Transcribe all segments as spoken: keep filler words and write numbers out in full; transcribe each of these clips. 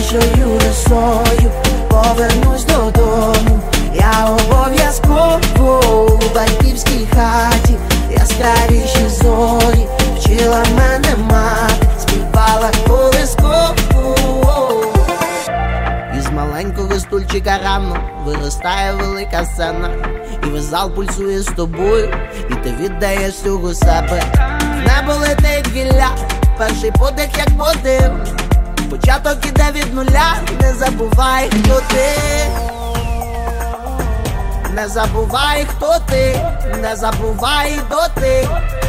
першою росою повернусь додому. Я обов'язково у батьківській хаті. Яскравіші зорі вчила мене мати, співала колискову. Із маленького стульчика рано виростає велика сцена, і весь зал пульсує з тобою, і ти віддаєш всього себе. В небо летить гілля, перший подих як подив. Початок іде від нуля, не забувай, хто ти. Не забувай, хто ти, не забувай доти.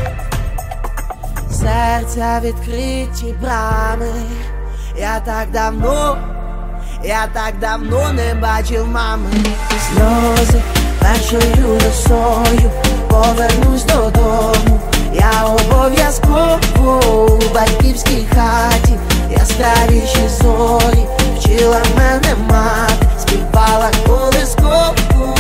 Серця відкриті брами. Я так давно, я так давно не бачив мами. Сльози першою росою повернусь додому. Я обов'язково у батьківській хаті. Яскравіші зорі вчила мене мати, співала колискову.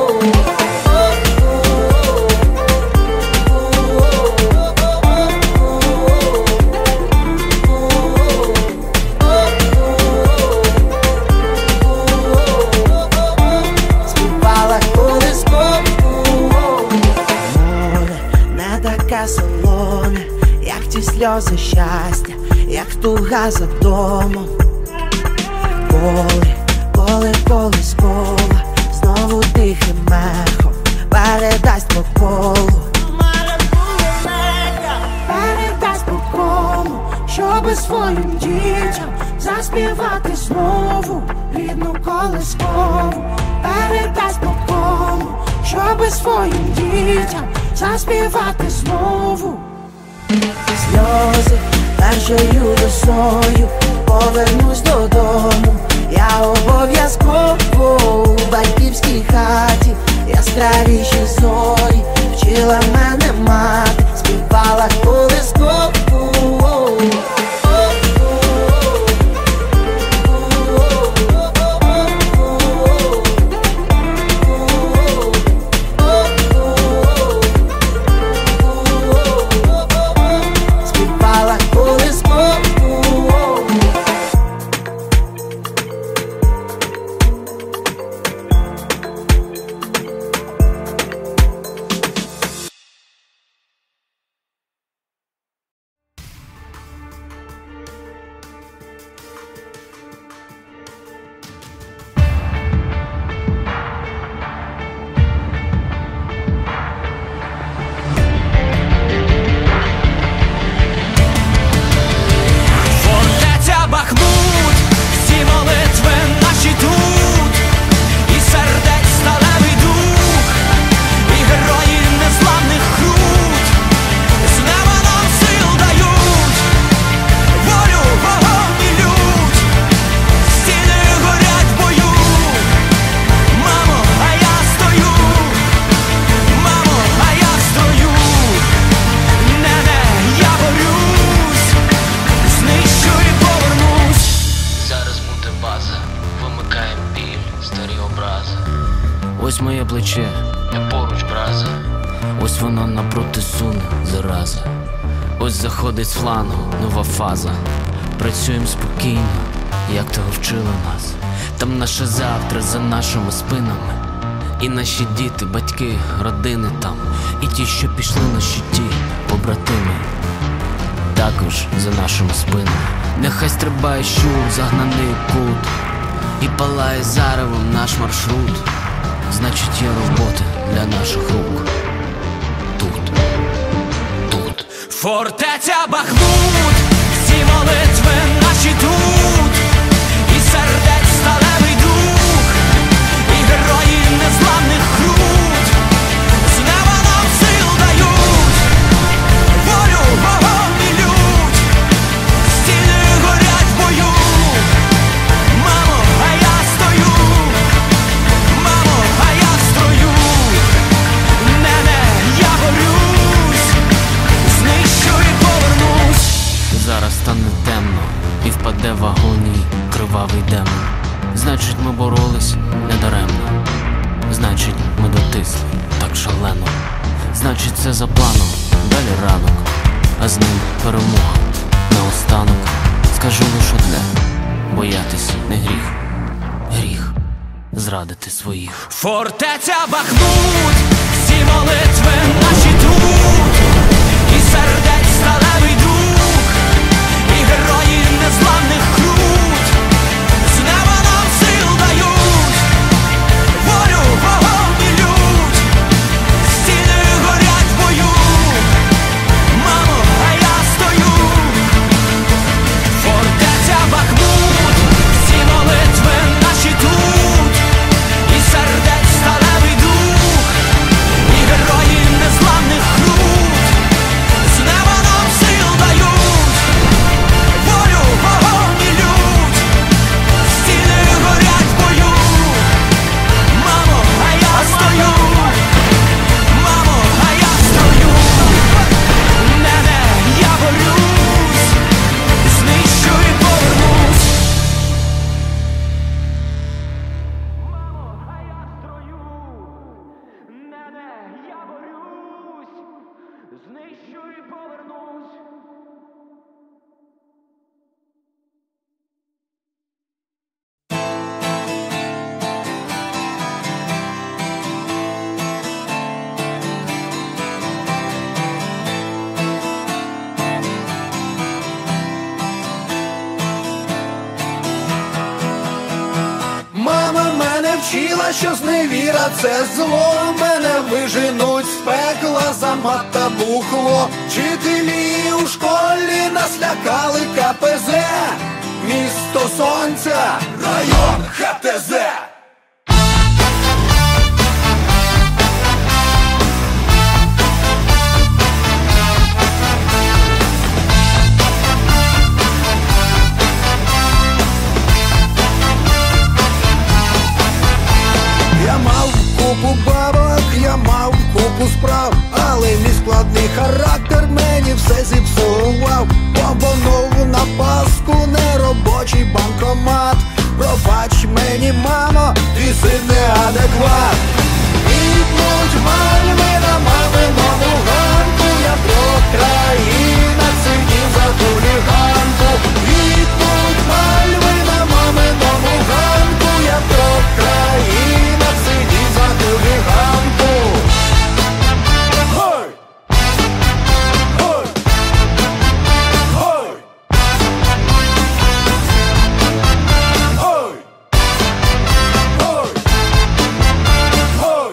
Співала колискову. Море не таке солоне, як ті сльози щастя, як туга за домом. Поле, поле колискова, знову тихим мехом передасть по колу. Передасть по колу, щоби своїм дітям заспівати знову рідну колискову. Передасть по колу, щоби своїм дітям заспівати знову. Сльози першою росою повернусь додому. Я обов'язково у батьківській хаті. Яскравіші зорі вчила мене мати, співала колискову. Ось моє плече, я поруч, браза. Ось воно напроти суне, зараза. Ось заходить з флангу нова фаза. Працюємо спокійно, як того вчили нас. Там наше завтра за нашими спинами. І наші діти, батьки, родини там. І ті, що пішли на щиті, побратими, також за нашими спинами. Нехай стрибає щур, загнаний кут, і палає заревом наш маршрут. Значить, є робота для наших рук. Тут, тут. Фортеця Бахмут, всі молитви наші тут. І сердець сталевий дух, і герої незламних крут. З неба нам сил дають, волю, вогонь і лють. Стіни горять в бою. Мамо, а я стою. Мамо, а я строю. Не-не, я борюсь. Знищу і повернусь. Зараз стане темно і впаде в агонії кривавий демон. Значить, ми боролись недаремно. Значить, ми дотисли так шалено. Значить, це за планом, далі ранок, а з ним перемога. Наостанок скажу лише одне: боятись не гріх, гріх зрадити своїх. Фортеця Бахмут, всі молитви наші тут, і сердець сталевий дух, і герої незламних крут, з неба нам сил дають, волю, вогонь і лють, стіни горять в бою, мамо, а я стою. Фортеця Бахмут, всі молитви наші тут, і сердець сталевий дух, і герої незламних крут, з неба нам сил дають, волю, вогонь і лють, стіни горять в бою, мамо, а я стою, мамо, а я стою, не, не, я борюсь, знищу і повернусь. Мамо, а я строю, не, не, я борюсь, знищу і повернусь. Мама мене вчила, що зневіра – це зло. Мене виженуть з пекла за мат та бухло. Вчителі у школі нас лякали ка пе зе. Місто сонця, район ха те зе. Я мав купу бабок, я мав купу справ, але мій складний характер мені все зіпсував. Побонув на паску неробочий банкомат. Пробач мені, мамо, твій син неадекват. Ідуть мальви на маминому ганку, я про країнах сидів за хуліганку. Ідуть мальви на маминому ганку, я про країнах сидів за хуліганку. Гой! Гой! Гой! Гой! Гой! Гой!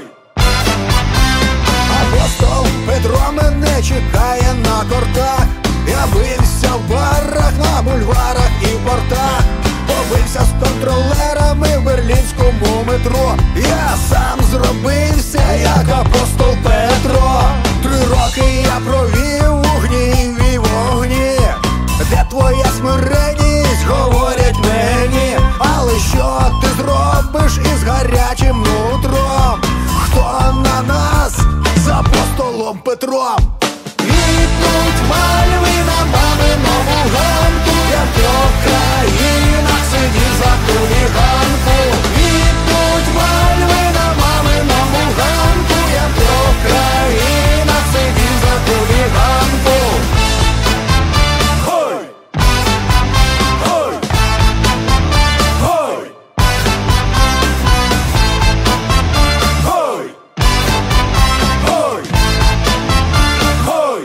Апостол Петро мене чекає на кортах. Я бився в барах, на бульварах і в портах. Побився з контролерами в берлінському метро. Я сам зробився, як апостол Петро. Три роки я провів у гніві й вогні. Де твоя смиренність, говорять мені. Але що ти зробиш із гарячим нутром? Хто на нас з апостолом Петром? Ідуть мальви на маминому ганку, я в трьох країнах сидів за хуліганку. Ідуть мальви на маминому ганку, я в трьох країнах сидів за хуліганку. Гой! Гой! Гой! Гой! Гой! Гой!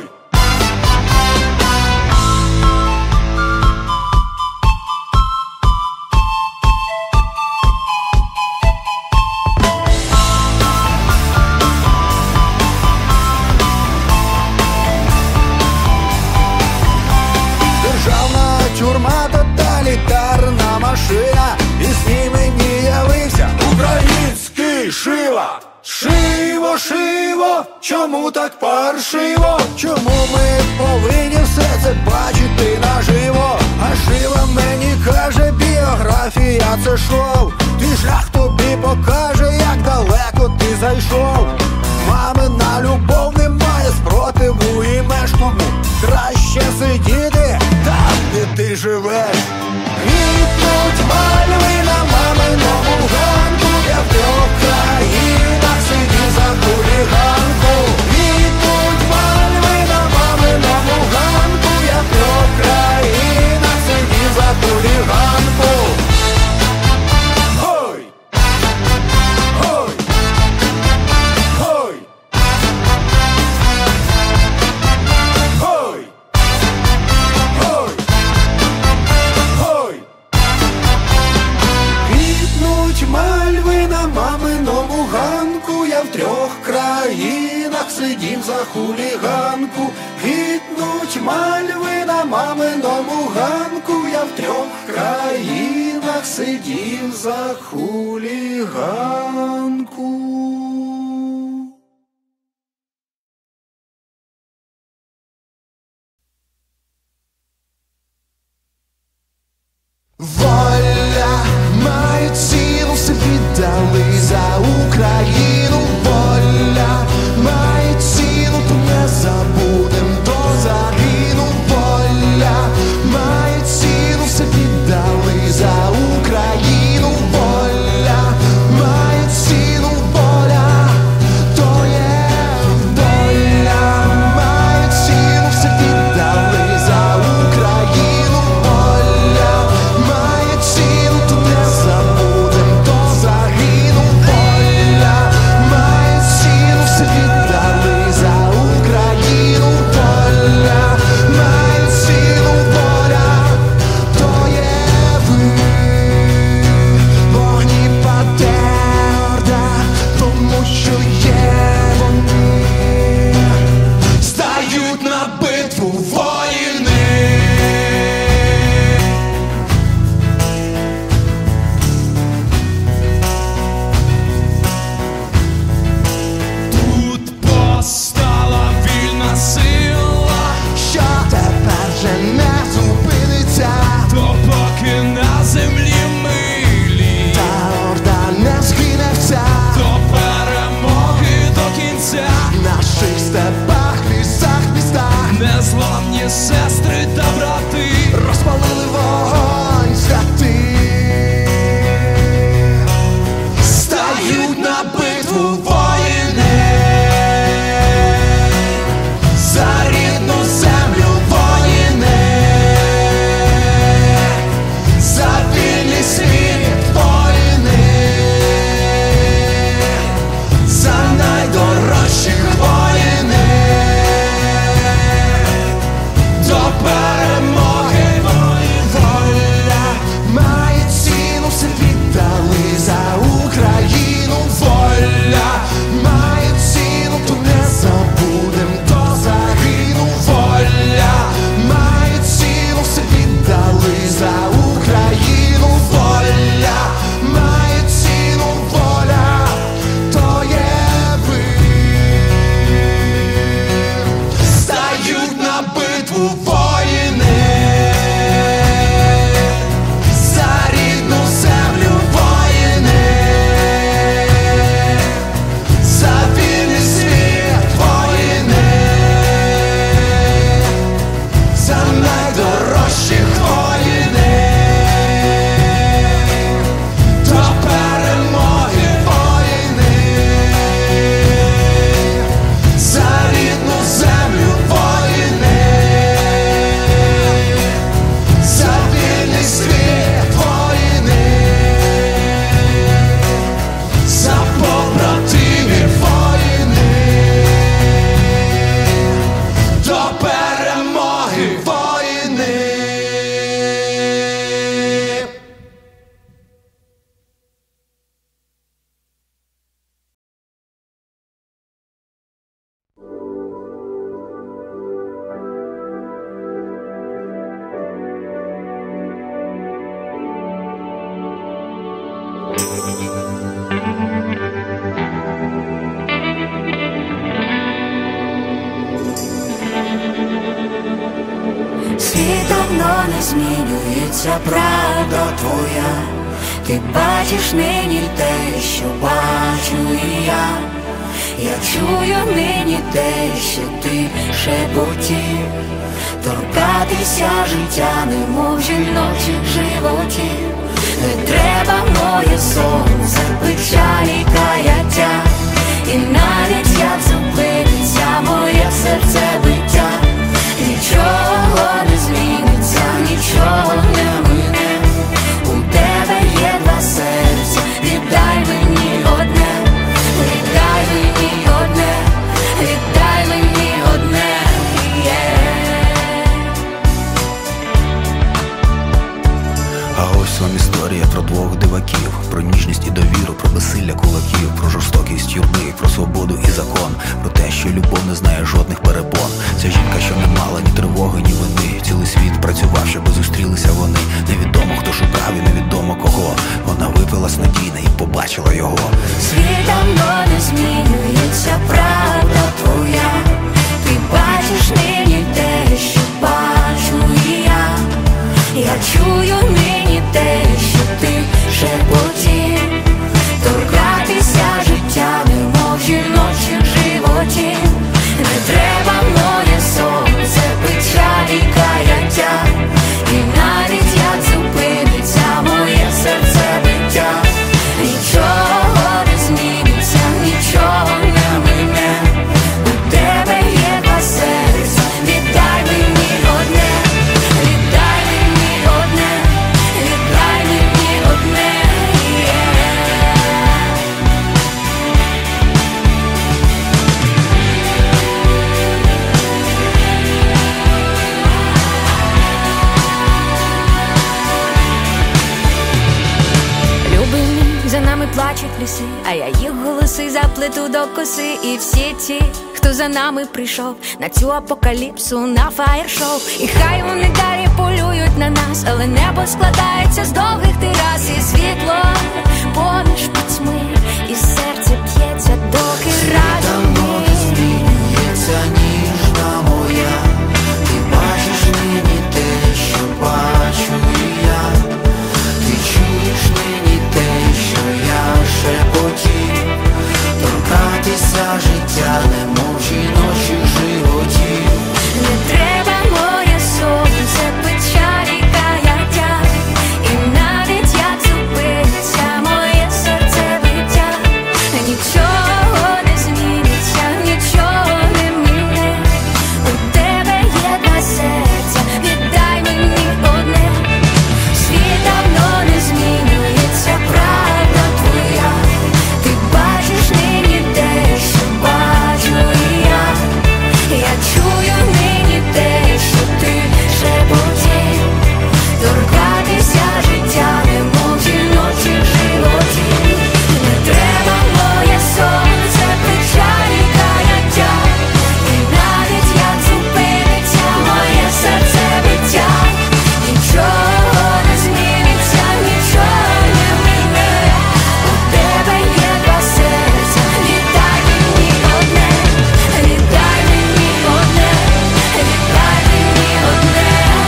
Державна тюрма, тоталітарна машина, і з ній мені явився український Шива. Шиво, Шиво, чому так паршиво? Чому ми повинні все це бачити наживо? А Шива мені каже, біографія це шоу. Твій шлях тобі покаже, як далеко ти зайшов. Мамина любов не має спротиву і меж, тому краще сидіти там, де ти живеш. Ідуть мальви на маминому ганку, я в трьох країнах сидів за хуліганку. Ідуть мальви на маминому ганку, я в трьох країнах сидів за хуліганку. країнах сидів за хуліганку, квітнуть мальви на маминому ганку. Я в трьох країнах сидів за хуліганку. Воля має ціну, все віддали за Україну. Воля має ціну, то не забудем, то загину. Воля має ціну, все віддали за Україну. Воля має ціну, воля, то є воля має ціну, все віддали за Україну. Воля має ціну, то не забудем, то загину. Воля має ціну, все віддали за Україну. Воля має ціну, воля, то є ви. Вогніпаде орда, тому що є вони, стають на битву воїни. Тут постала вільна сила, що тепер вже не зупиниться, допоки на землі милі та орда не згине вся, до перемоги до кінця. В наших степах, лісах, містах незламні сестри та брати розпалили вогонь святий, стають на битву воїни, за рідну землю воїни, за вільний світ воїни, за найдорожчих воїни, до перемоги. Воля має ціну, все віддали за Україну. Воля має ціну, то не забудем, то загину. Воля має ціну, все віддали за Україну. Воля має ціну, воля, то є ви. Стають на битву воїни, за рідну землю воїни, за вільний світ воїни, за найдорожчих воїни, до перемоги воїни, за рідну землю воїни, за вільний світ воїни, за побратимів воїни, до перемоги воїни. Світ давно не змінюється, правда твоя. Ти бачиш нині те, що бачу і я. Я чую нині те, що ти шепотів. Торкатися життя, немов жіночих животів. Не треба моє сонце, печалі, каяття. І навіть як зупиниться моє серце биття, нічого не зміниться, нічого не мине. У тебе є два серця, віддай мені одне, віддай мені одне, віддай мені одне. А ось вам історія про двох диваків, про ніжність і довіру, про безсилля кулаків, про жорстокість юрби, про свободу і закон. що любов не знає жодних перепон. Ця жінка, що не мала ні тривоги, ні вини. Цілий світ працював, щоби зустрілися вони. Невідомо, хто шукав і невідомо кого. Вона випилась надійно і побачила його. Світ давно не змінюється, правда твоя. Ти бачиш нині те, що бачу і я. Я чую нині те, що ти шепотів. Торкатися життя, немов жіночих животів. Не треба моє сонце, печаль і каяття. І навіть як зупиниться моє серце биття. Нічого не зміниться, нічого не мине. У тебе є два серця, віддай мені одне. Віддай мені одне, віддай мені одне. За нами плачуть ліси, а я їх голоси заплету до коси. І всі ті, хто за нами прийшов на цю апокаліпсу, на фаєр-шоу. І хай вони далі полюють на нас, але небо складається з довгих терас. І світло поміж пітьми, і серце б'ється, доки разом ми. Змінюється ніжна моя. Ти бачиш нині те, що бачу і я. Ти чуєш нині те, що я шепотів. Торкатися життя, немов жіночих животів. Не треба моє сонце, печаль і каяття. І навіть як зупиниться моє серце биття. Нічого не зміниться, нічого не мине. У тебе є два серця, віддай мені одне. Світ давно не змінюється, правда твоя. Ти бачиш нині те, що бачу і я. Я чую нині те, що ти шепотів. Торкатися життя, немов жіночих животів. Не треба моє сонце, печаль і каяття. І навіть як зупиниться моє серце биття. Нічого не зміниться, нічого не мине. У тебе є два серця, віддай мені одне. Віддай мені одне, віддай мені одне.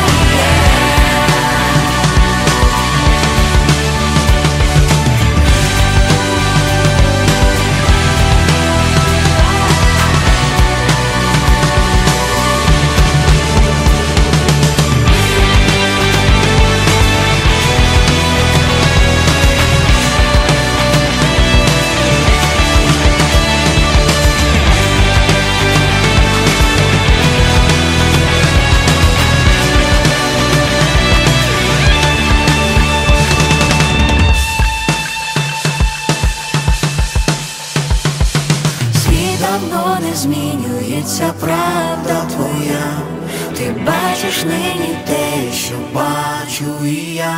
Світ давно не змінюється, правда твоя. Ти бачиш нині те, що бачу і я.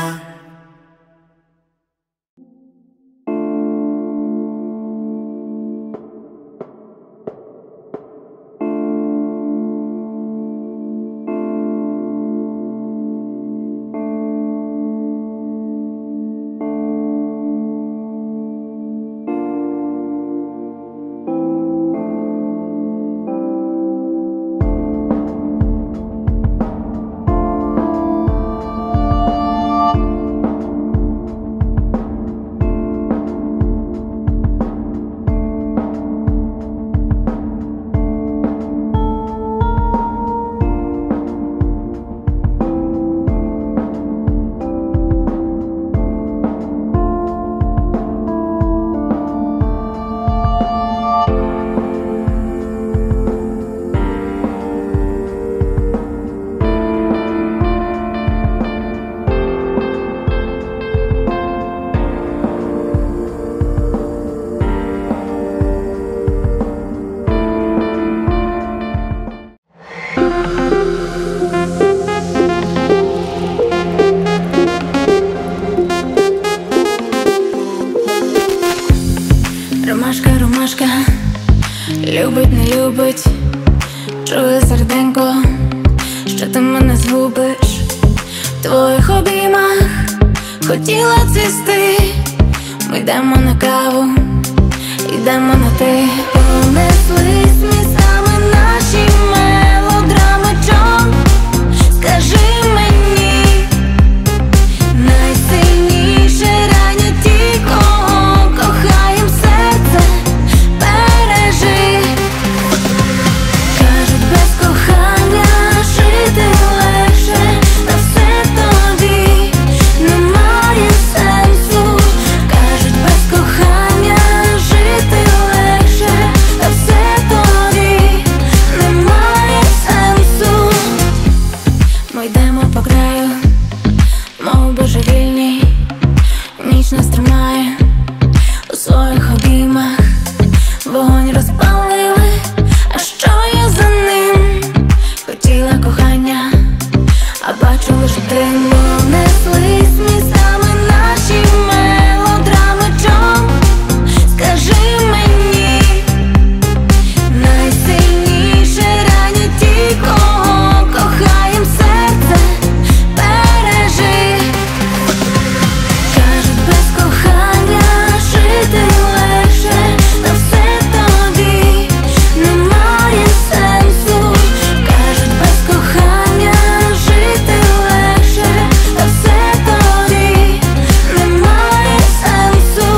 Любить, не любить, чує серденько, що ти мене згубиш в твоїх обіймах. Хотіла цвісти, ми йдемо на каву, йдемо на ти. Понеслись містами наші мелодрами. Чом, скажи мені, найсильніше ранять ті, кого кохаєм, серце бережи. Кажуть, без кохання жити легше, та все тоді немає сенсу. Кажуть, без кохання жити легше, та все тоді немає сенсу. Ми йдемо по краю, мов божевільні, ніч нас тримає у своїх обіймах. Вогонь розпалили, а що я за ним? Хотіла кохання, а бачу лише дим. Понеслись містами наші мелодрами. Чом, скажи мені, найсильніше ранять ті, кого кохаєм, серце бережи. Кажуть, без кохання жити легше, та все тоді немає сенсу. Кажуть, без кохання жити легше, та все тоді немає сенсу.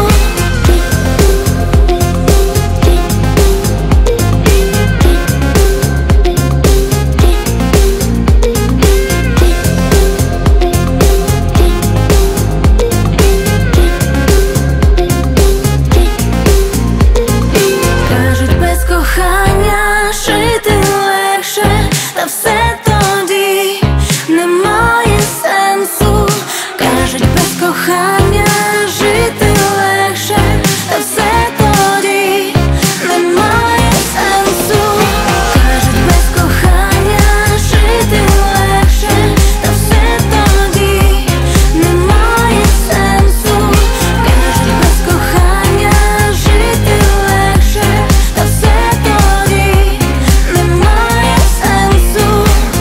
Кажуть, без кохання жити легше, та все тоді немає сенсу. Кажуть, без кохання жити легше, та все тоді немає сенсу. Кажуть, без кохання жити легше, та все тоді немає сенсу. Кажуть, без кохання жити легше, та все тоді немає сенсу.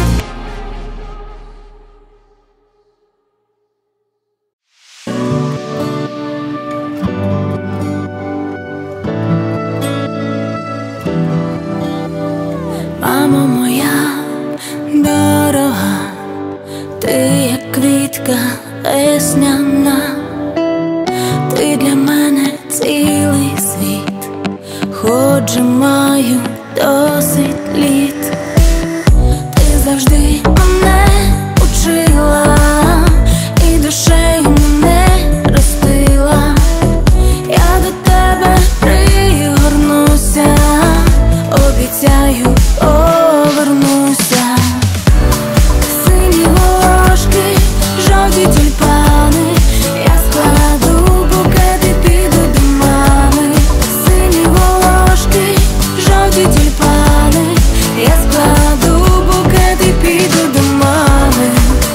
Мамо моя дорога, ти як квітка весняна, ти для мене цілий світ, хоч же маю досить літ. Ти завжди мене учила і душею мене ростила. Я до тебе пригорнуся, обіцяю, повернуся. Сині волошки, жовті тюльпани, я складу букет і піду до мами. Сині волошки, жовті тюльпани, я складу букет і піду до мами.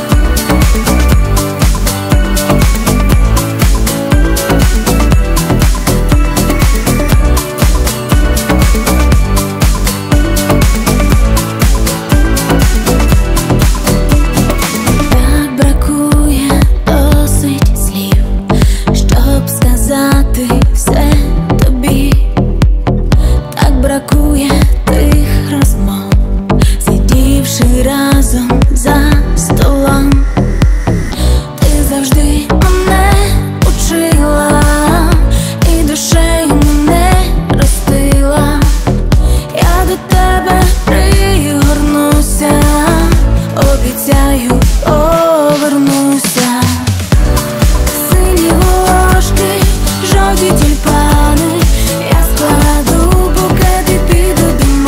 Так бракує досить слів, щоб сказати все тобі. Так бракує тих розмов, сидівши разом за столом. Ти завжди мене учила і душею мене ростила. Я до тебе пригорнуся, обіцяю, повернуся. Сині волошки, жовті тюльпани, я складу букет і піду до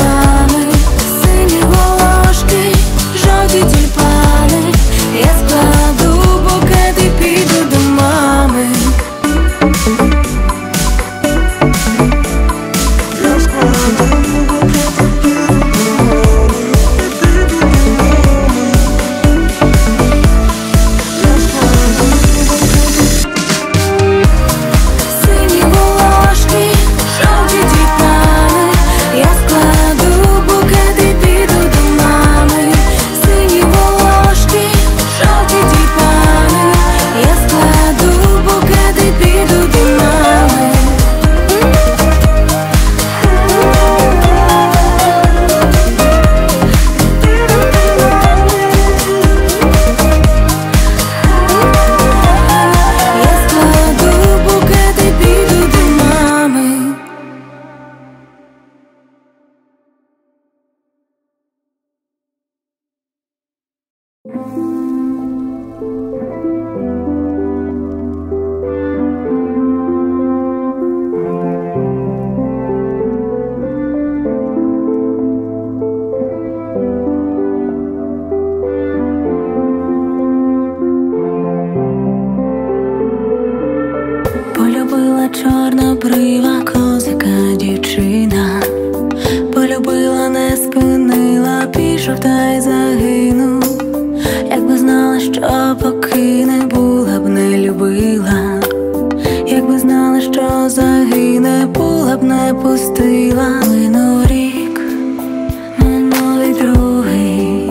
Полюбила чорнобрива козака дівчина, полюбила, не спинила, пішов та й загинув. Якби знала, що покине, була б не любила. Якби знала, що загине, була б не пустила. Минув рік, минулий другий,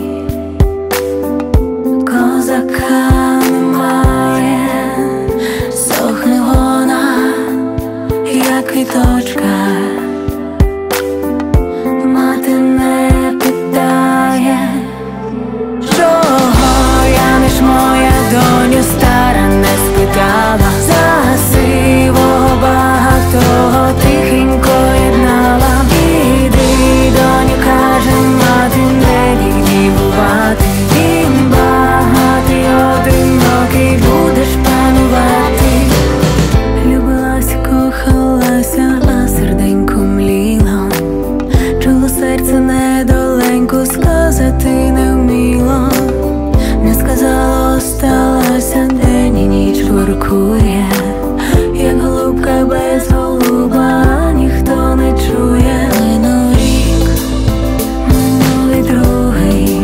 козака немає, сохне вона, як квіточка. Мати не питає, чого я між моя доню стара не спитала. За сивого багатого тихенько єднала. Іди, доню, каже мати, не вік дівувати. Він багатий, одинокий, будеш панувати. Любилася, кохалася, а серденько мліло. Чуло серце недоленьку, сказати не вміло. Не сказала, осталася, день і ніч воркує. Як голубка без голуба, ніхто не чує. Минув рік, минулий другий,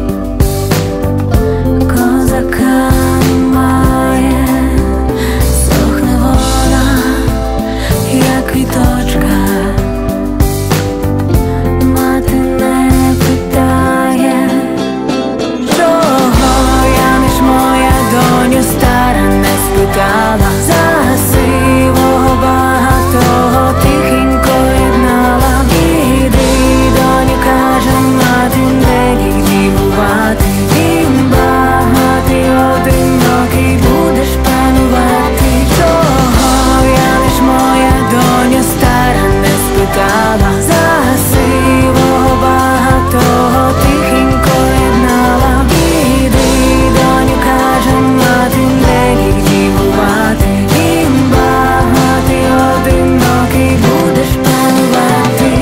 козака немає, сохне вона, як квіточка. Мати не питає, чого я між моя доню стара не спитала. За сивого багатого тихенько єднала. Іди, доню, каже мати, не вік дівувати. Він багатий, одинокий, будеш панувати. Чого я між моя доню стара не спитала. За сивого багатого тихенько єднала. Іди, доню, каже мати, не вік дівувати. Він багатий, одинокий, будеш панувати.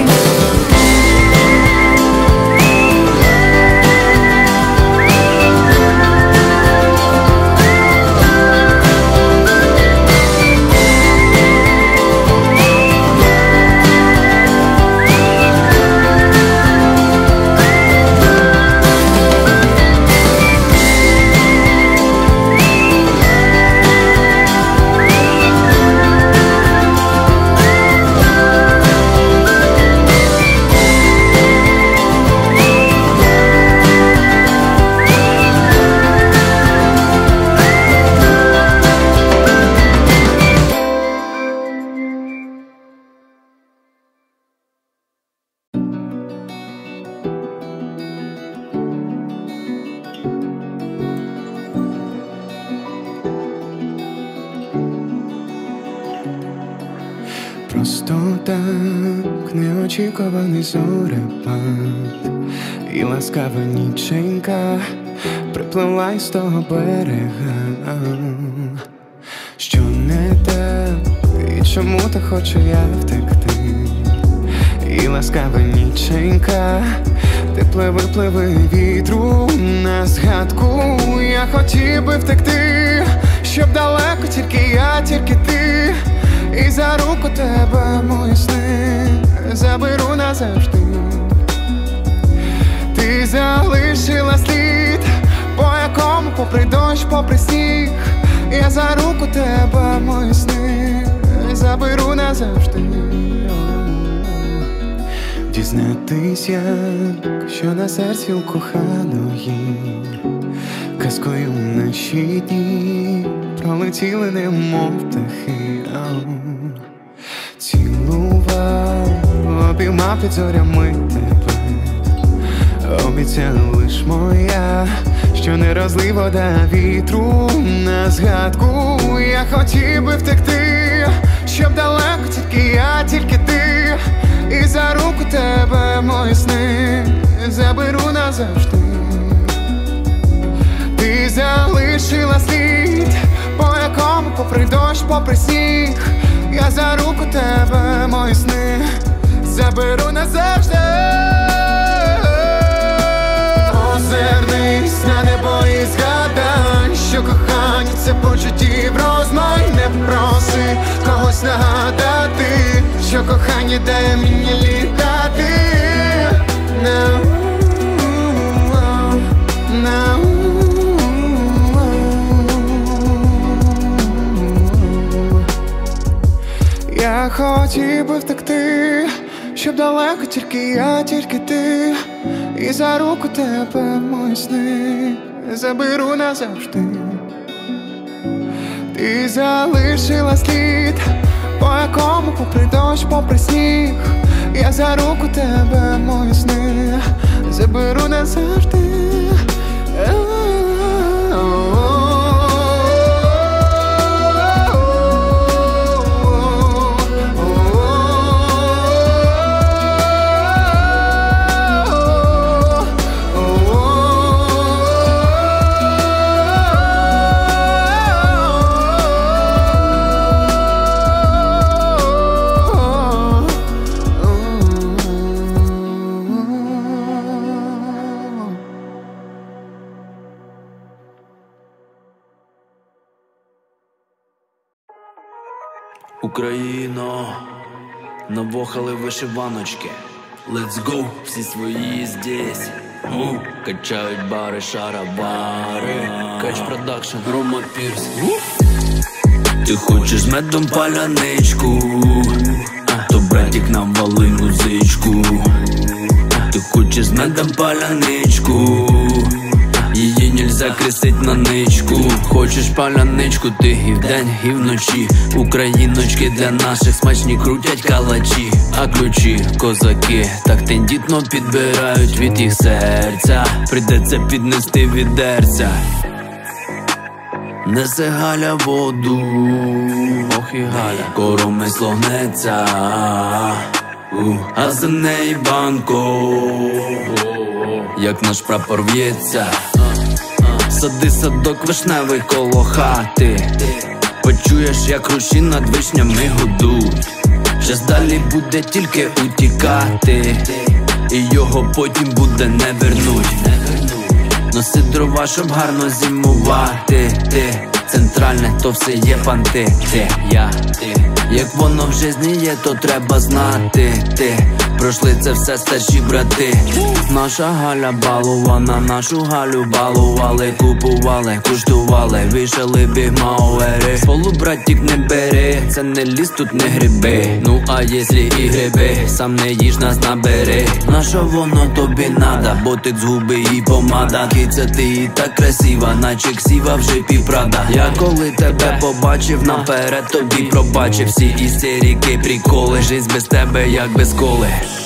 Просто так неочікуваний зорепад, і ласкава ніченька припливла із того берега. Що не так, і чому так хочу я втекти? І ласкава ніченька, ти пливи, пливи вітру на згадку. Я хотів би втекти, щоб далеко тільки я, тільки ти. І за руку тебе мої сни заберу назавжди. Ти залишила слід, по якому попри дощ, попри сніг. Я за руку тебе мої сни заберу назавжди. Дізнатись, як що на серці у коханої, казкою наші дні пролетіли немов птахи. Цілував, обіймав під зорями тебе, обіцяла лиш моя, що не розлий вода вітру на згадку. Я хотів би втекти, щоб далеко тільки я, тільки ти. І за руку тебе мої сни заберу назавжди. дощ попри сніг. Я за руку тебе, мої сни заберу назавжди. Озирнись на небо і згадай, що кохання це почуттів розмай. Не проси когось нагадати, що кохання дає мені літати. No, no. Я хотів би втекти, щоб далеко тільки я, тільки ти. І за руку тебе, мої сни заберу назавжди. Ти залишила слід, по якому попри дощ, попри сніг. Я за руку тебе, мої сни заберу назавжди. Україно, набохали вишиваночки. Let's go, всі свої здесь. У, качають бари, шарабари. Кач продакшн, Рома Пірс. Ти хочеш з медом паляничку, то братик нам вали музичку. Ти хочеш з медом паляничку, її нельзя кресить на ничку. Хочеш паляничку, ти і вдень, і вночі. Україночки для наших смачні крутять калачі. А ключі, козаки, так тендітно підбирають від їх серця. Прийдеться піднести відерця. Несе Галя воду, ох і Галя, коромисло гнеться, а за неї банко, як наш прапор в'ється. Сади садок вишневий коло хати, почуєш, як руші над вишнями гудуть. Щас далі буде тільки утікати, і його потім буде не вернуть. Носи дрова, щоб гарно зимувати. Ти центральне, то все є панти. Ти, я, ти. Як воно в житті є, то треба знати. Ти пройшли це все старші брати. Наша Галя балувана, нашу Галю балували, купували, куштували, вішали бігмауери. Полубратік не бери, це не ліс, тут не гриби. Ну а єслі і гриби, сам не їж, нас набери. На що воно тобі надо, ботик з губи і помада. Киця, ти і так красива, наче ксіва в жипі Прада. Я коли тебе побачив, наперед тобі пробачив всі істерики, приколи. Жизнь без тебе, як без коли.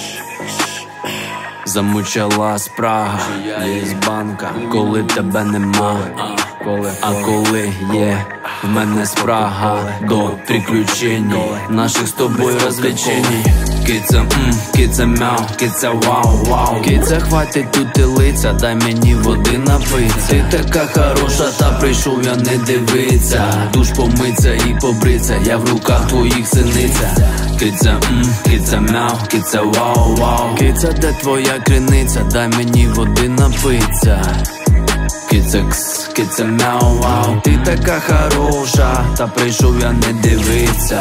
Замучала спрага, є банка, коли тебе нема. А коли є в мене спрага до приключень, наших з тобою розвлечень. Киця, мм, киця мяу, киця вау, вау. Киця, хватить тут і лиця, дай мені води напиться. Ти така хороша, та прийшов я не дивиться. Душ помиться і побриться, я в руках твоїх синиця. Киця, мм, киця мяу, киця вау, вау. Киця, де твоя криниця, дай мені води напиться. Киця кс, киця мяу, вау. Ти така хороша, та прийшов я не дивиться.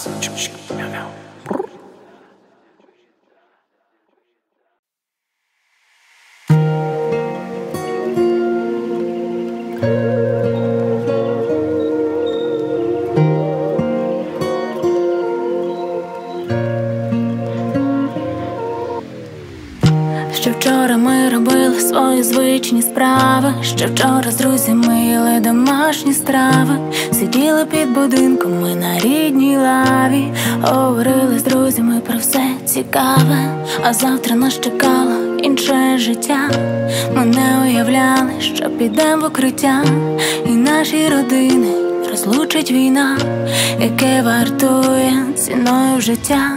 Ще вчора ми робили свої звичні справи. Ще вчора з друзями їли домашні страви. Сиділи під будинком ми на рідній лаві. Говорили з друзями про все цікаве. А завтра нас чекало інше життя. Ми не уявляли, що підемо в укриття, і наші родини розлучить війна, яке вартує ціною життя.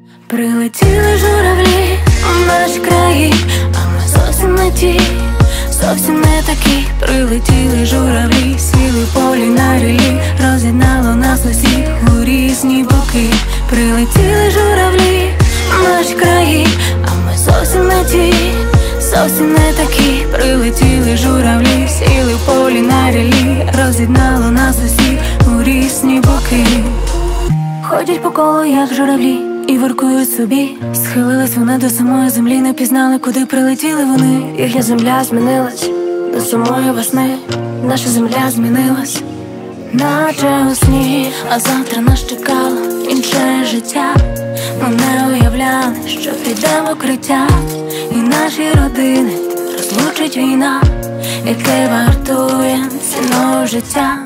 Прилетіли журавлі у наш краї, а ми зовсім не ті. зовсім не такі. Прилетіли журавлі, сіли в полі на рілі, роз'єднало нас усіх у різні боки. Прилетіли журавлі в наші краї, а ми зовсім не ті, зовсім не такі. Прилетіли журавлі, сіли в полі на рілі, роз'єднало нас усіх у різні боки. Ходять по колу, як журавлі, і воркують собі. Схилились вони до самої землі, не пізнали, куди прилетіли вони. Їхня земля змінилась до самої весни, наша земля змінилась, наче у сні. А завтра нас чекало інше життя. Ми не уявляли, що підемо в укриття, і наші родини розлучить війна, яке вартує ціною життя.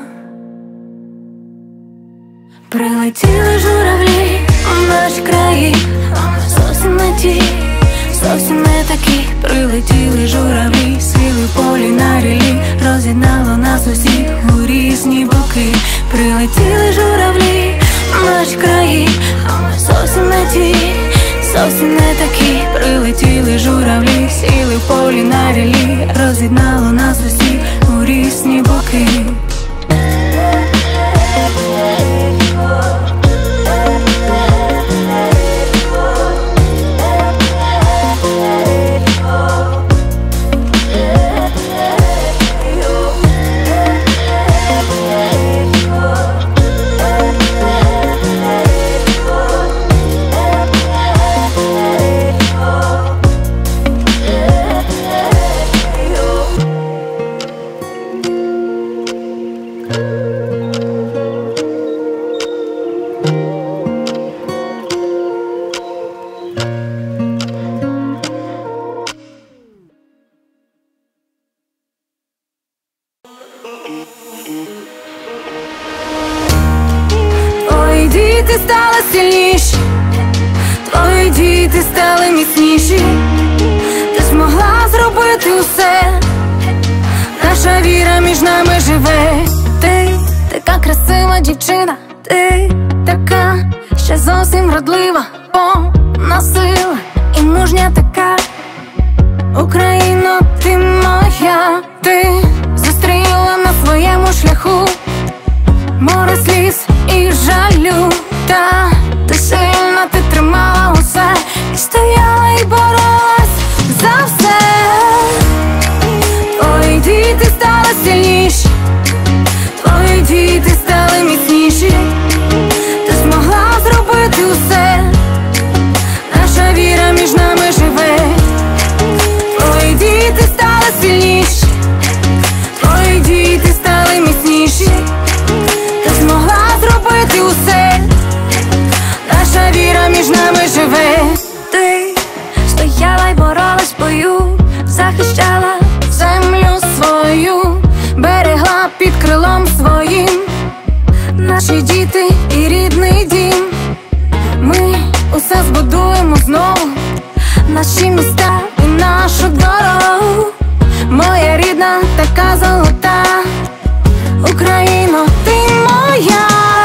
Прилетіли журавлі у наші краї, а ми зовсім не ті, зовсім не такі. Прилетіли журавлі, сіли в полі на рілі, роз'єднало нас усіх у різні боки. Прилетіли журавлі в наші краї, а ми зовсім не ті, зовсім не такі. Прилетіли журавлі, сіли в полі на рілі, роз'єднало нас усіх у різні боки. Твої діти стали сильніші, твої діти стали міцніші. Ти змогла зробити усе, наша віра між нами живе. Ти така красива дівчина, ти така ще зовсім вродлива, повна сила і мужня така. Україно, ти моя, ти зустріла на своєму шляху море сліз і жалю, та ти сильна, ти тримала усе, і стояла, і боролась за все. Твої діти стали сильніші, твої діти стали міцніші. Ти змогла зробити усе, наша віра між нами живе. Твої діти стали сильніші, твої діти стали міцніші. Ти змогла зробити усе, наша віра між нами живе. Ти стояла й боролась в бою, захищала землю свою, берегла під крилом своїм наші діти і рідний дім. Ми усе збудуємо знову, наші міста і нашу дорогу. Моя рідна, така золота Україно, ти моя.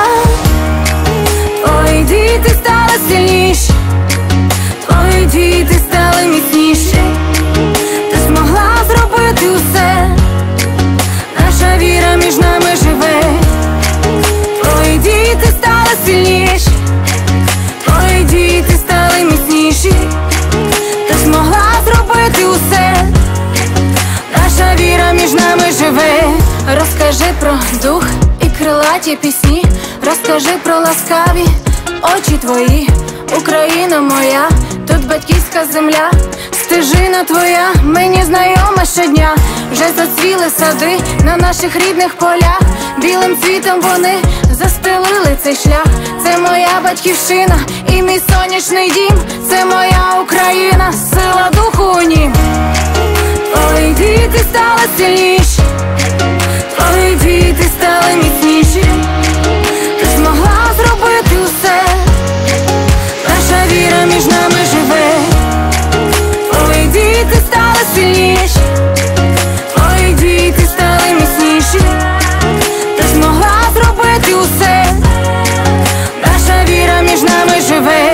Твої діти стали сильніші, твої діти стали міцніші. Ти змогла зробити усе, наша віра між нами живе. Твої діти стали сильніші, твої діти стали міцніші. Ти змогла зробити усе, наша віра між нами живе. Розкажи про дух і крилаті пісні, розкажи про ласкаві очі твої. Україна моя, тут батьківська земля, стежина твоя мені знайома щодня. Вже зацвіли сади на наших рідних полях, білим цвітом вони застелили цей шлях. Це моя батьківщина і мій сонячний дім, це моя Україна, сила духу у нім. Твої діти стали сильніші, твої діти стали міцніші. Ти змогла зробити усе, наша віра між нами живе. Твої діти стали сильніші, твої діти стали міцніші. Ти змогла зробити усе, наша віра між нами живе.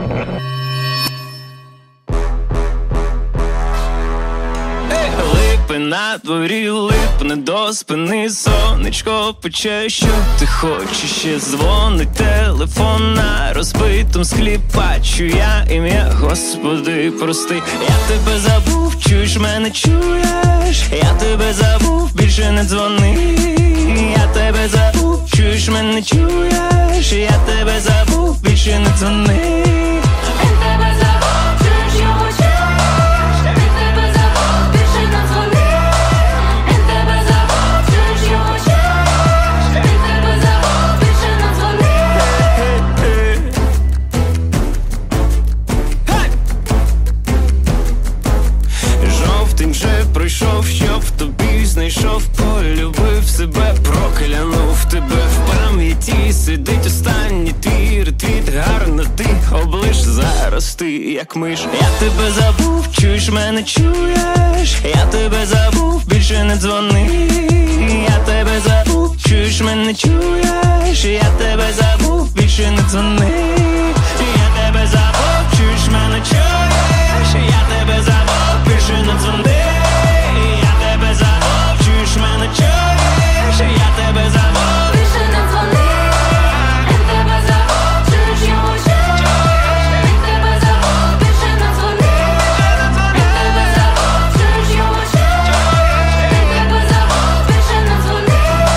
На дворі липне до спини, сонечко пече, що ти хочеш, ще дзвонить телефон, на розбитому склі бачу я ім'я, Господи, прости. Я тебе забув, чуєш мене, чуєш? Я тебе забув, більше не дзвони. Я тебе забув, чуєш мене, чуєш? Я тебе забув, більше не дзвони. Він тебе забув, чуєш його, чуєш? Він тебе забув, більше не дзвони. Прийшов, щоб тобі знайшов, полюбив себе, проклянув тебе. В пам'яті сидить останній твій ретвіт. Гарно ти облиш зараз, ти як миш. Я тебе забув, чуєш мене, чуєш? Я тебе забув, більше не дзвони. Я тебе забув, чуєш мене, чуєш? Я тебе забув, більше не дзвони. Я тебе забув, чуєш мене, чуєш? Я тебе забув, більше не дзвони. Я тебе забув, чуєш мене, чуєш? Я тебе забув, більше не дзвони. Він тебе забув, чуєш його, чуєш? Він тебе забув, більше не дзвони. Він тебе забув, чуєш його, чуєш? Він тебе забув, більше не дзвони.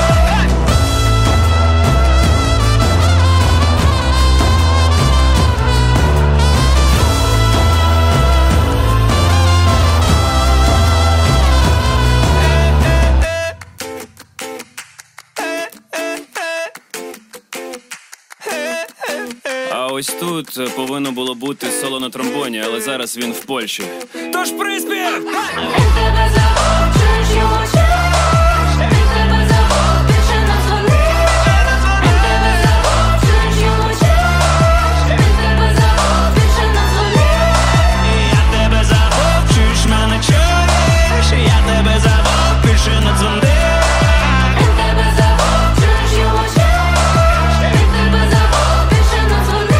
А ось тут повинно було бути соло на тромбоні, але зараз він в Польщі. Тож приспів! Він тебе забув, чуєш його, чуєш? Він тебе забув, більше не дзвони. Він тебе забув, чуєш його, чуєш? Він тебе забув, більше не дзвони. Я тебе забув, чуєш мене, чуєш? Я тебе забув, більше не дзвони. Він тебе забув, чуєш його, чуєш? Він тебе забув, більше не дзвони.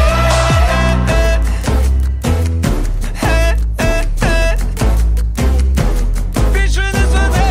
Більше не дзвони.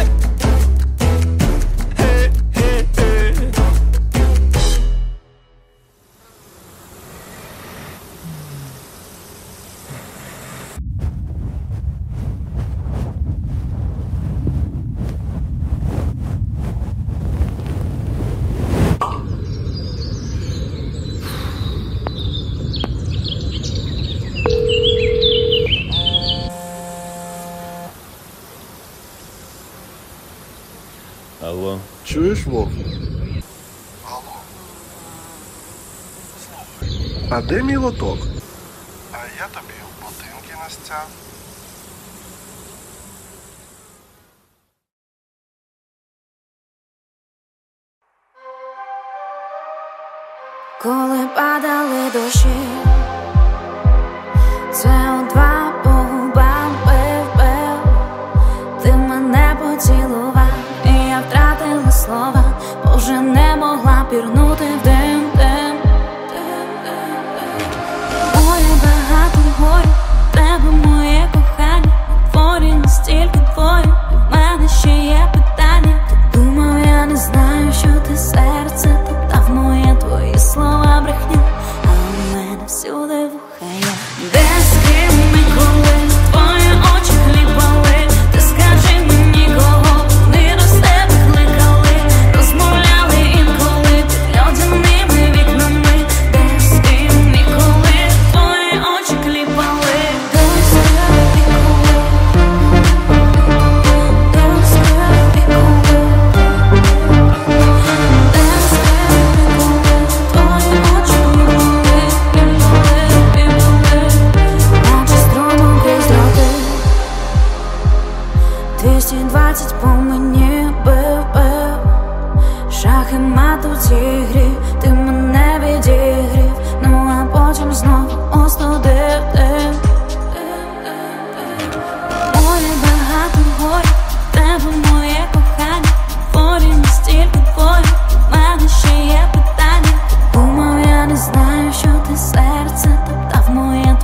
Алло. Чуєш, Вов? А де мій лоток? А я тобі в ботинки настяв. Коли падали дощі, це у два по губам бив-бив. Ти мене поцілував, і я втратила слова, бо вже не могла пірнути в дим, дим. Моє багато горю, тебе моє кохання. У дворі настільки твоє, і в мене ще є питання. Ти думав, я не знаю, що ти серце топтав моє, твої слова брехня, а у мене всюди вуха я. Де, з ким і коли твої очі хлібали, ти скажи мені, кого вони до себе кликали, розмовляли інколи під льодяними вікнами. Де, з ким і коли твої очі кліпали, де, з ким і коли, де, з ким і коли, де, з ким і коли твої очі кліпали, кліпали, кліпали, наче струмом крізь дроти. двісті двадцять по мені бив-бив, шах і мат у цій грі, ти мене відігрів, ну а потім знову остудив ти. Моє багато горя, тебе моє кохання. В дворі настільки твоє, в мене ще є питання. Думав, я не знаю, що ти серце топтав моє,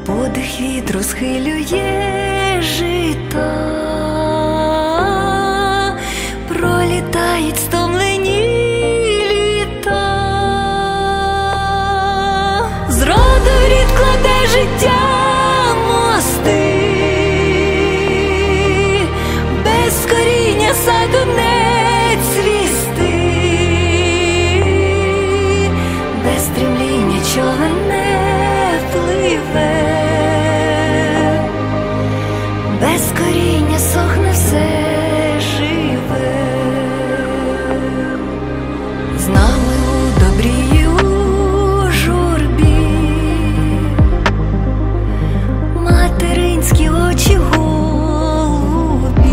подих вітру схилює жито, пролітають стомлені літа, зроду в рід кладе життя мости, без коріння саду не цвісти, без стремління човен не пливе, без коріння сохне все живе. З нами у добрі й у журбі материнські очі голубі,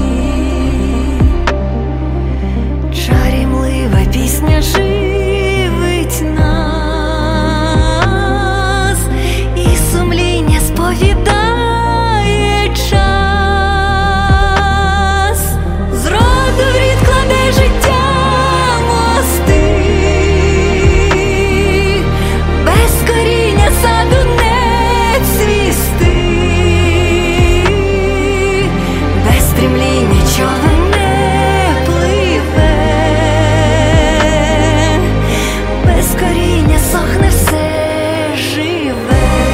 чарівлива пісня живить нас, і сумління сповідає час. Зроду в рід кладе життя мости, без коріння саду не цвісти, без стремління човен не пливе, без коріння сохне все живе.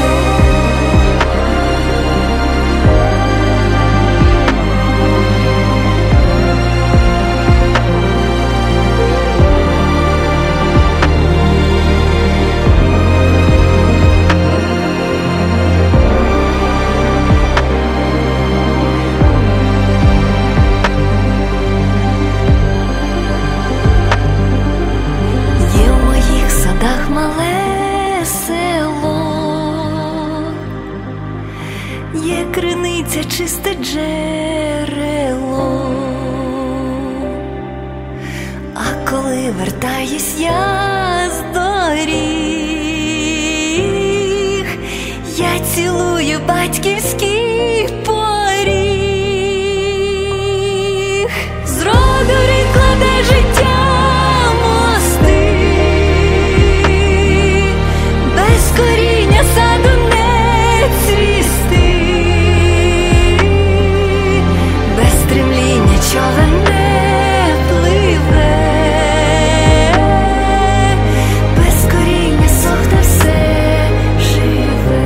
Є в моїх садах мале село, є криниця, чисте джерело, а коли вертаюсь я з доріг, я цілую батьківський поріг. Зроду в рід кладе життя мости, без коріння саду не цвісти, без стремління човен не пливе, без коріння сохне все живе.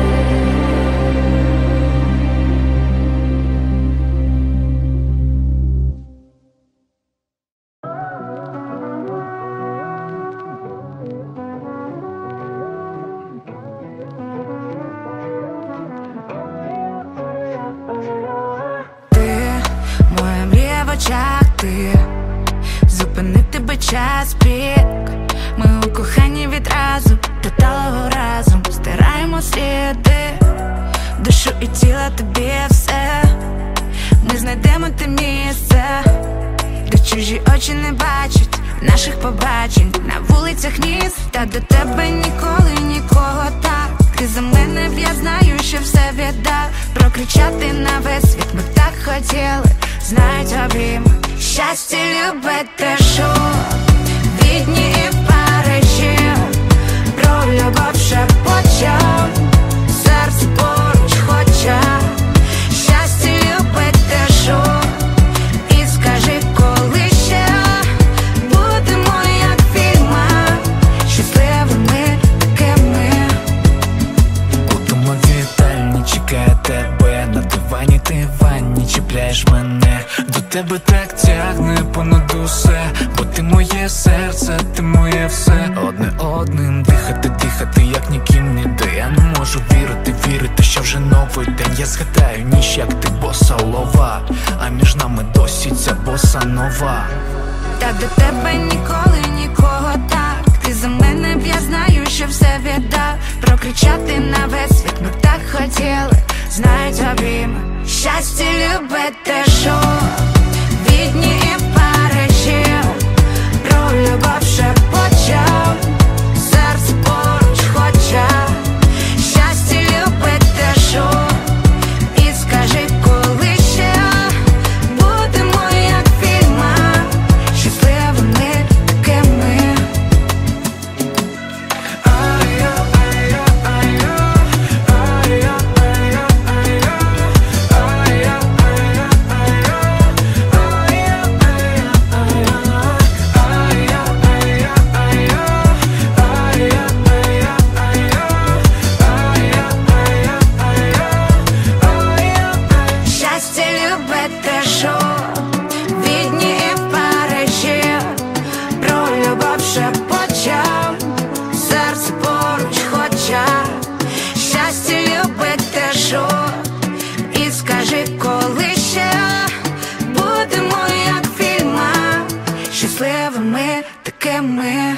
Ти, моя мрія в очах, ти зупинити би час пік. Ми у коханні відразу до талого разом стираємо сліди, душу і тіло тобі все. Ми знайдемо те місце, де чужі очі не бачать наших побачень на вулицях міст. Та до тебе ніколи нікого так. Ти за мене, я знаю, що все віддав. Прокричати на весь світ ми так хотіли, знають обійми щастя, любити шум, Відні і Парижі, про любов шепочем, серце поруч хоче. Щастя, любити шум, і скажи, коли ще будемо як в фільмах, щасливими такими. У домовій вітальні чекає тебе, на дивані ти в ванні чіпляєш мене. До тебе так тягне понад усе, бо ти моє серце, ти моє все. Одне одним дихати, дихати, як ніким ніде. Я не можу вірити, вірити, що вже новий день. Я згадаю ніч, як ти босолова, а між нами досі ця боса нова. Та до тебе ніколи нікого так. Ти за мене, я знаю, що все віддав. Прокричати на весь світ ми так хотіли, знають обійми щастя, любити шум, Відні і Парижі, про любов шепочем, серце поруч хоче. Щастя, любити шум, і скажи, коли ще будемо як в фільмах, щасливими такими. Ай-я, ай-я, ай-я, ай-я. напишу і скажи, коли ще будемо як в фільмах, щасливими такими.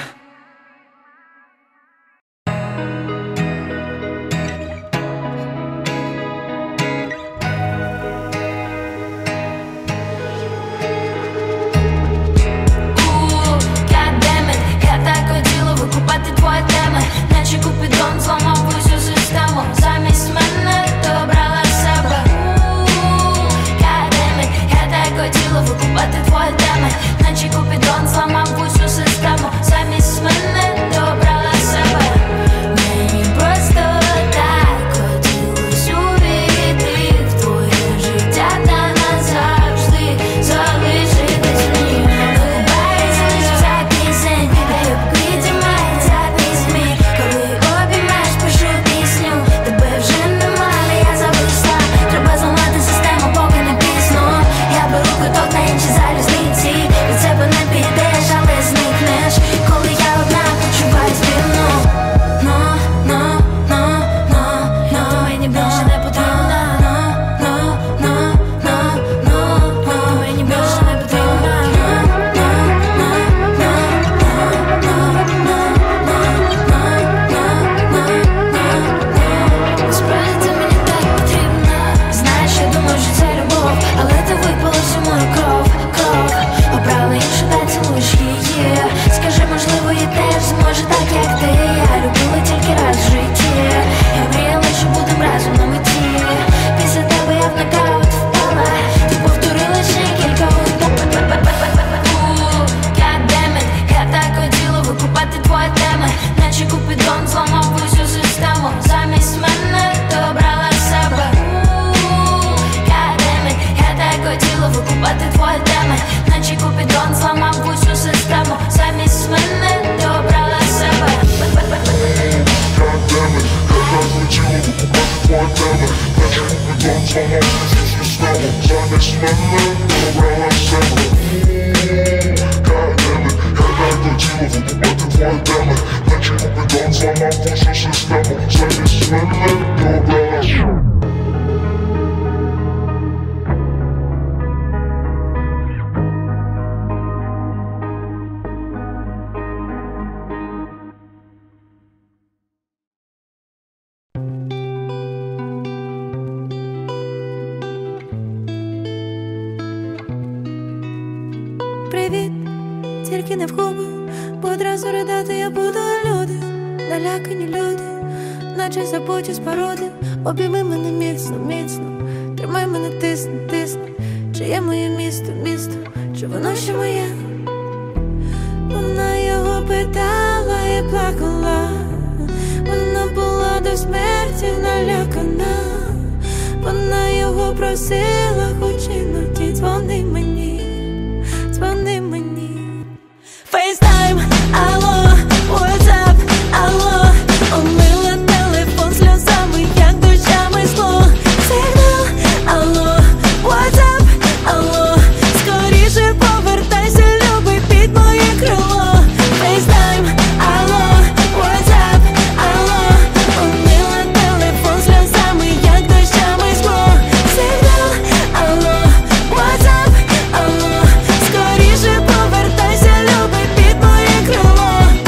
Викупати твої теми, наче Купідон зламав усю систему. Замість мене ти обрала себе. Кадеми, я так хотіла викупати твої теми, наче Купідон зламав усю систему. Замість мене ти обрала себе. Мені просто так хотілось увійти в твоє життя та назавжди залишитись в ній. Виховається лиш вся пісень, де підіймається пісні. Коли обіймаєш, пишу пісню, тебе вже немає, я зависла. Треба зламати систему, поки не пізно. Я беру квиток на інші залізниці. Від себе не підеш, але зникнеш. Коли я одна, почуваюсь дивно. Но, но, но, но, но, мені більше не потрібна. Но, но, но, но, но, но, мені більше не потрібна. Но, но, но, но, но, но, но, но. Насправді ти мені так потрібна. Знаєш, я думаю, що це любов, але ти випала всю мою кров, кров. Обрала іншу та цілуєш її. Скажи, можливо, я теж зможу так, як ти. Я любила тільки раз в житті. Я мріяла, що будем разом на меті. Після тебе я в нокаут впала. Ти повторила ще кілька Кадеми, я так хотіла викупати твої теми, наче Купідон зламав усю систему. Замість мене ти обрала себе. Кадеми, я так хотіла викупати твої теми, наче Купідон зламав усю систему. Замість мене ти обрала себе. Привіт, тільки не в губи, бо одразу ридати я буду. Люди, налякані люди, наче забуті споруди. Обійми мене міцно, міцно, тримай мене, тисни, тисни. Чи є моє місто, місто, чи воно ще моє? Вона його питала і плакала. Вона була до смерті налякана. Вона його просила, хоч іноді дзвони мені, дзвони мені. FaceTime, алло, WhatsApp, алло. Омила телефон сльозами, як дощами скло. Сигнал, алло, WhatsApp, алло. Скоріше повертайся, любий, під моє крило. FaceTime, алло, WhatsApp, алло. Омила телефон сльозами, як дощами скло. Сигнал, алло, WhatsApp, алло. Скоріше повертайся, любий, під моє крило.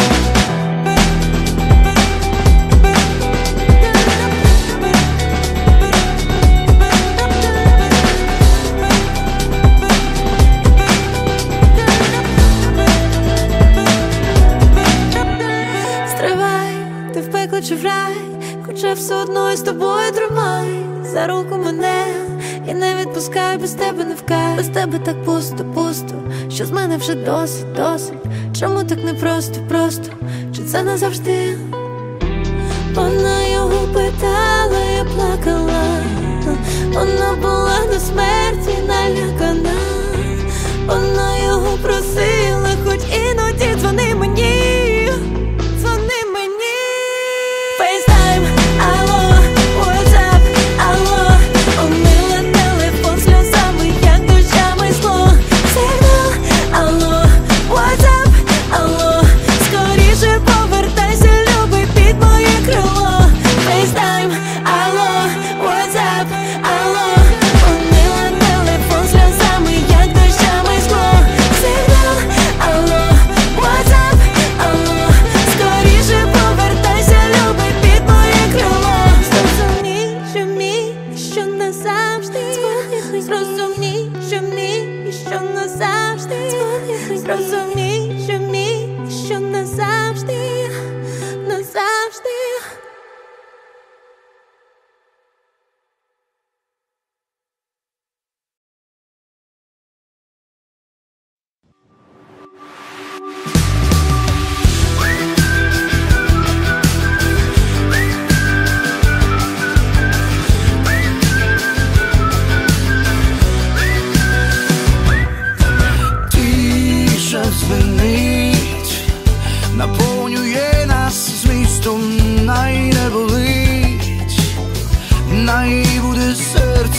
Стривай, ти в пекло чи в рай, хоча все одно з тобою тримай за руку мене і не відпускай, без тебе не вкай. Без тебе так пусто, пусто, що з мене вже досить, досить. Чому так непросто, просто, чи це назавжди? Вона його питала, я плакала. Вона була до смерті налякана. Вона його просила, хоч іноді дзвони мені, дзвони мені. FaceTime, алло, WhatsApp, алло. Омила телефон сльозами, як дощами скло. Сигнал, алло, WhatsApp, алло. Скоріше повертайся, любий, під моє крило.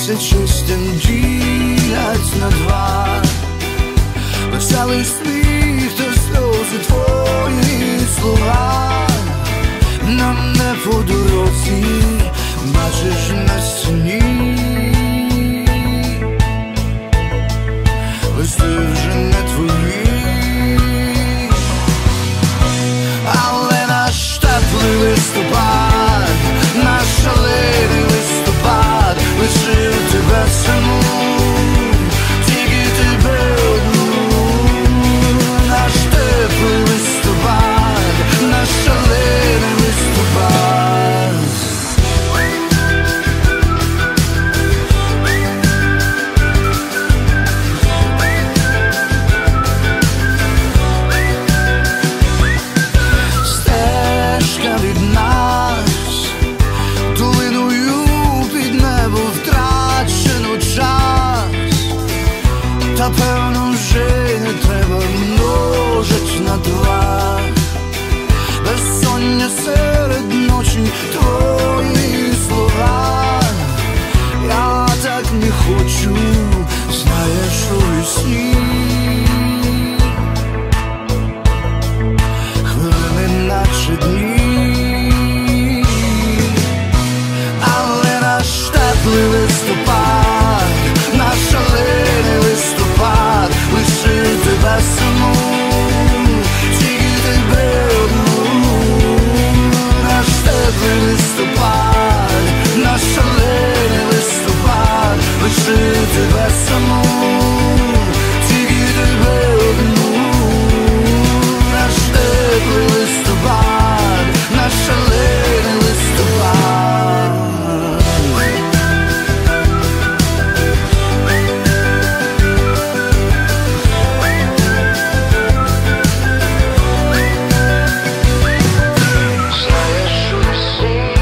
тисячі стін ділять на два. Веселий сміх та сльози твої слова. Нам не по дорозі, бачиш на стіні. Листи вже не твої, але наш теплий листопад, наш шалений листопад лишив тебе саму, тільки тебе одну. Наш теплий листопад, наш шалений листопад. Стежка від нас долиною під небо втрачено час, та певно вже не треба множить на два. Безсоння серед ночі твої слова. Я так не хочу, знаєш, у вісні. Хвилини наче дні, але наш теплий листопад, наш шалений листопад лишив тебе саму, тільки тебе одну. Наш теплий листопад, наш шалений листопад лишив тебе саму, тільки тебе одну. Наш теплий листопад, наш шалений листопад. Знаєш, у весні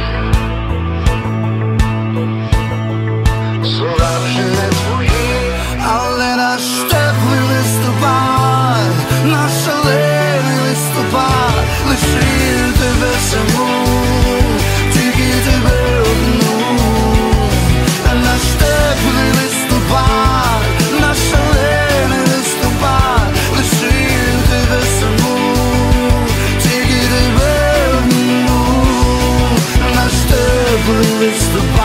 слова вже не твої, але наш теплий листопад, наш шалений листопад лишив тебе саму, тільки тебе одну. Наш теплий листопад, наш шалений листопад лишив тебе саму, тільки тебе одну. Наш теплий листопад.